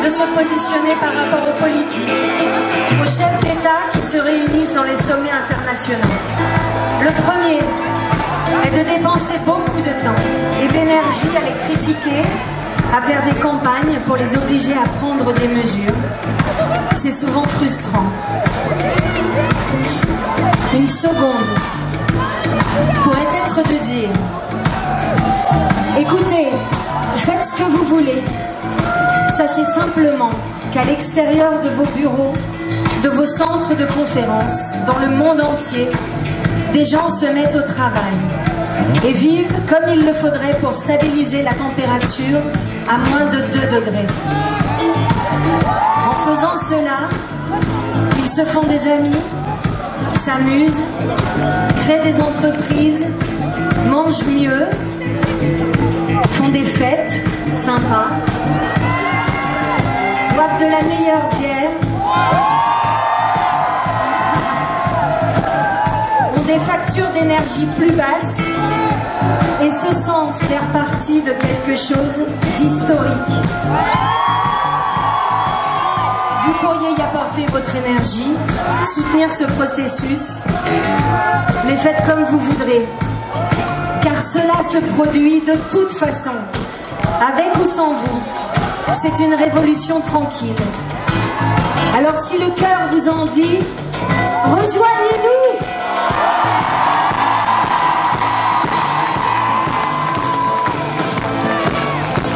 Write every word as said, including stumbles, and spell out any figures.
de se positionner par rapport aux politiques, aux chefs d'État qui se réunissent dans les sommets internationaux. Le premier est de dépenser beaucoup de temps et d'énergie à les critiquer, à faire des campagnes pour les obliger à prendre des mesures. C'est souvent frustrant. Une seconde pourrait être de dire: écoutez, faites ce que vous voulez. Sachez simplement qu'à l'extérieur de vos bureaux, de vos centres de conférences, dans le monde entier, des gens se mettent au travail et vivent comme il le faudrait pour stabiliser la température à moins de deux degrés. En faisant cela, ils se font des amis, s'amusent, créent des entreprises, mangent mieux, font des fêtes sympas, boivent de la meilleure bière, ont des factures d'énergie plus basses et se sentent faire partie de quelque chose d'historique. Vous pourriez y apporter votre énergie, soutenir ce processus, mais faites comme vous voudrez, car cela se produit de toute façon, avec ou sans vous. C'est une révolution tranquille. Alors si le cœur vous en dit, rejoignez-nous!